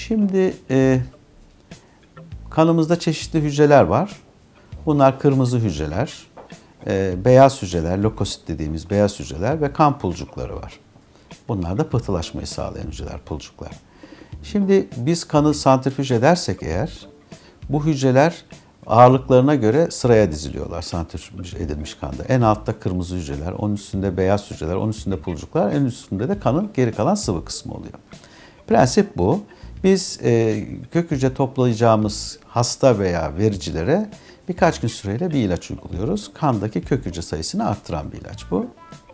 Şimdi kanımızda çeşitli hücreler var. Bunlar kırmızı hücreler, beyaz hücreler, lökosit dediğimiz beyaz hücreler ve kan pulcukları var. Bunlar da pıhtılaşmayı sağlayan hücreler, pulcuklar. Şimdi biz kanı santrifüj edersek eğer, bu hücreler ağırlıklarına göre sıraya diziliyorlar santrifüj edilmiş kanda. En altta kırmızı hücreler, onun üstünde beyaz hücreler, onun üstünde pulcuklar, en üstünde de kanın geri kalan sıvı kısmı oluyor. Prensip bu. Biz kök hücre toplayacağımız hasta veya vericilere birkaç gün süreyle bir ilaç uyguluyoruz. Kandaki kök hücre sayısını arttıran bir ilaç bu.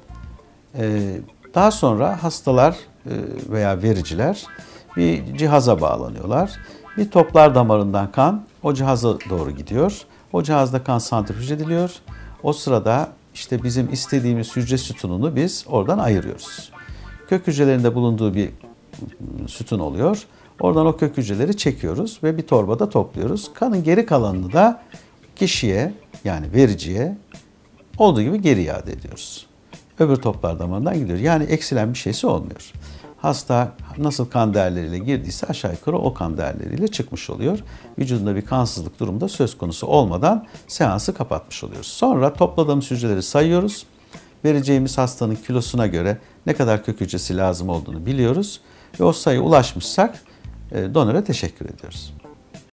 Daha sonra hastalar veya vericiler bir cihaza bağlanıyorlar. Bir toplar damarından kan o cihaza doğru gidiyor. O cihazda kan santrifüj ediliyor. O sırada işte bizim istediğimiz hücre sütununu biz oradan ayırıyoruz. Kök hücrelerinde bulunduğu bir sütun oluyor. Oradan o kök hücreleri çekiyoruz ve bir torbada topluyoruz. Kanın geri kalanını da kişiye yani vericiye olduğu gibi geri iade ediyoruz. Öbür toplar damarından gidiyor. Yani eksilen bir şeysi olmuyor. Hasta nasıl kan değerleriyle girdiyse aşağı yukarı o kan değerleriyle çıkmış oluyor. Vücudunda bir kansızlık durumda söz konusu olmadan seansı kapatmış oluyoruz. Sonra topladığımız hücreleri sayıyoruz. Vereceğimiz hastanın kilosuna göre ne kadar kök hücresi lazım olduğunu biliyoruz. Ve o sayıya ulaşmışsak donöre teşekkür ediyoruz.